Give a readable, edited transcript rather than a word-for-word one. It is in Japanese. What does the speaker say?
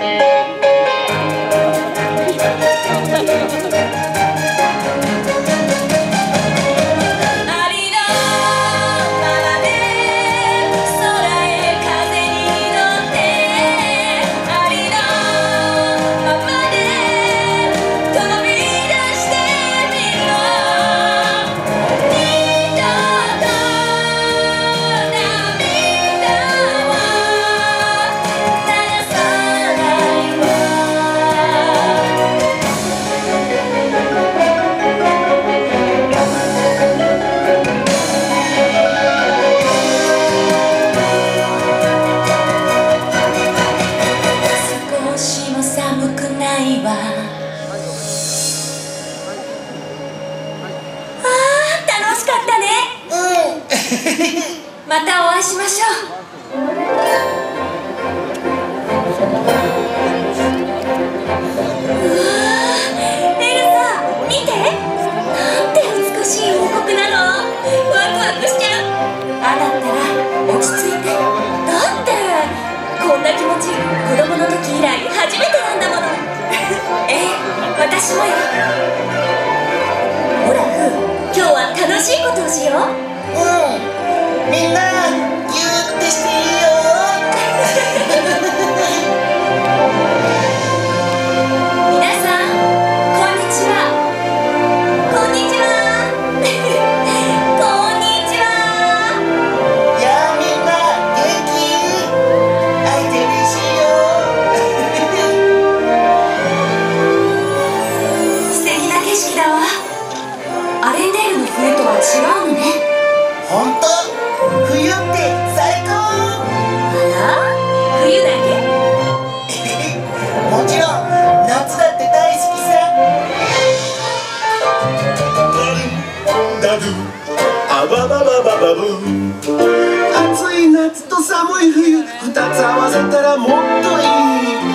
またお会いしましょう。うわー、エルサ、見て、なんて美しい王国なの。ワクワクしちゃう。あだったら落ち着いて。だってこんな気持ち子供の時以来初めてなんだもの。ええ、私もよ。ほらフー、今日は楽しいことをしよう。 みんなギューってしていいよ。 皆さんこんにちは。こんにちは。こんにちは。 やあみんな元気？会えて嬉しいよ。 素敵な景色だわ。アレンデールの冬とは違うのね。 ほんと？冬って最高。 あら？冬だけ？ もちろん夏だって大好きさ。ダドゥアバババババブー。暑い夏と寒い冬、2つ合わせたらもっといい。